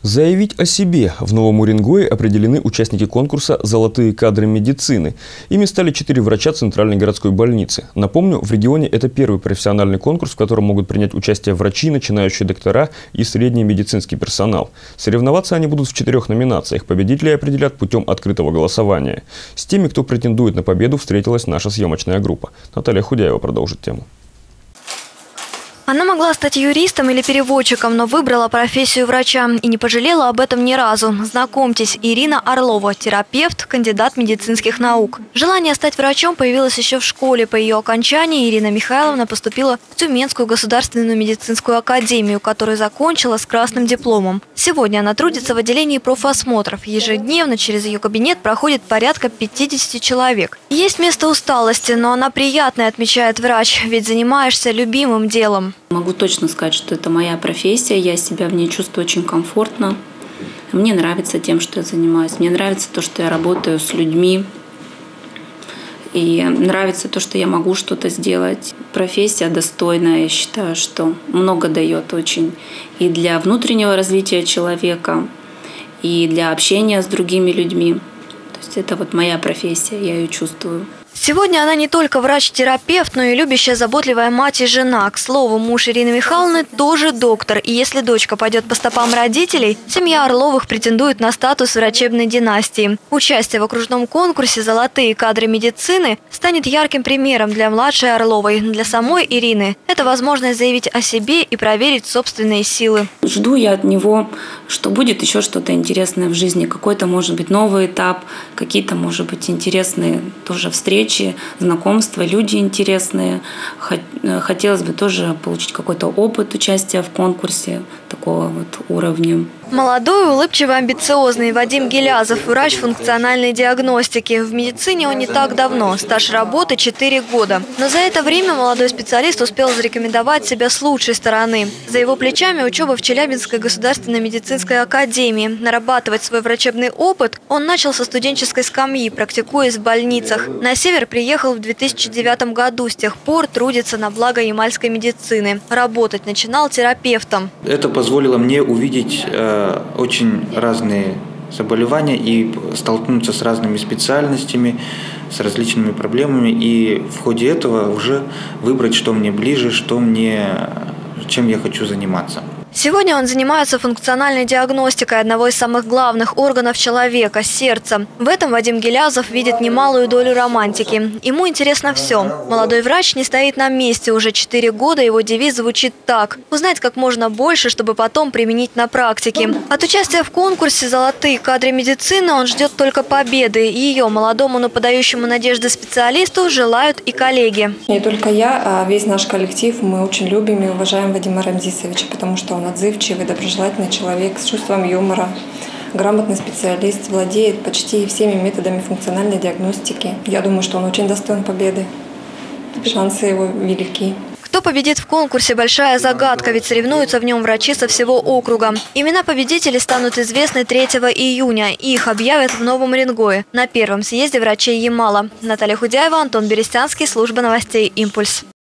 Заявить о себе. В Новом Уренгое определены участники конкурса «Золотые кадры медицины». Ими стали 4 врача Центральной городской больницы. Напомню, в регионе это первый профессиональный конкурс, в котором могут принять участие врачи, начинающие доктора и средний медицинский персонал. Соревноваться они будут в 4 номинациях. Победителей определят путем открытого голосования. С теми, кто претендует на победу, встретилась наша съемочная группа. Наталья Худяева продолжит тему. Она могла стать юристом или переводчиком, но выбрала профессию врача и не пожалела об этом ни разу. Знакомьтесь, Ирина Орлова, терапевт, кандидат медицинских наук. Желание стать врачом появилось еще в школе. По ее окончании Ирина Михайловна поступила в Тюменскую государственную медицинскую академию, которую закончила с красным дипломом. Сегодня она трудится в отделении профосмотров. Ежедневно через ее кабинет проходит порядка 50 человек. Есть место усталости, но она приятная, отмечает врач, ведь занимаешься любимым делом. Могу точно сказать, что это моя профессия, я себя в ней чувствую очень комфортно. Мне нравится тем, что я занимаюсь. Мне нравится то, что я работаю с людьми. И нравится то, что я могу что-то сделать. Профессия достойная, я считаю, что много дает очень и для внутреннего развития человека, и для общения с другими людьми. То есть это вот моя профессия, я ее чувствую. Сегодня она не только врач-терапевт, но и любящая, заботливая мать и жена. К слову, муж Ирины Михайловны тоже доктор. И если дочка пойдет по стопам родителей, семья Орловых претендует на статус врачебной династии. Участие в окружном конкурсе «Золотые кадры медицины» станет ярким примером для младшей Орловой. Для самой Ирины это возможность заявить о себе и проверить собственные силы. Жду я от него, что будет еще что-то интересное в жизни. Какой-то, может быть, новый этап, какие-то, может быть, интересные тоже встречи, знакомства, люди интересные. Хотелось бы тоже получить какой-то опыт участия в конкурсе такого вот уровня. Молодой, улыбчивый, амбициозный Вадим Гелязов, врач функциональной диагностики. В медицине он не так давно, стаж работы 4 года. Но за это время молодой специалист успел зарекомендовать себя с лучшей стороны. За его плечами учеба в Челябинской государственной медицинской академии. Нарабатывать свой врачебный опыт он начал со студенческой скамьи, практикуясь в больницах. На север приехал в 2009 году, с тех пор трудится на благо ямальской медицины. Работать начинал терапевтом. Это позволило мне увидеть очень разные заболевания и столкнуться с разными специальностями, с различными проблемами, и в ходе этого уже выбрать, что мне ближе, чем я хочу заниматься. Сегодня он занимается функциональной диагностикой одного из самых главных органов человека – сердца. В этом Вадим Гелязов видит немалую долю романтики. Ему интересно все. Молодой врач не стоит на месте. Уже 4 года его девиз звучит так – узнать как можно больше, чтобы потом применить на практике. От участия в конкурсе «Золотые кадры медицины» он ждет только победы. И ее молодому, но подающему надежды специалисту желают и коллеги. Не только я, а весь наш коллектив мы очень любим и уважаем Вадима Рамзисовича, потому что он отзывчивый, доброжелательный человек с чувством юмора, грамотный специалист, владеет почти всеми методами функциональной диагностики. Я думаю, что он очень достоин победы. Шансы его велики. Кто победит в конкурсе – большая загадка, ведь соревнуются в нем врачи со всего округа. Имена победителей станут известны 3 июня. Их объявят в Новом Уренгое на первом съезде врачей Ямала. Наталья Худяева, Антон Берестянский, служба новостей «Импульс».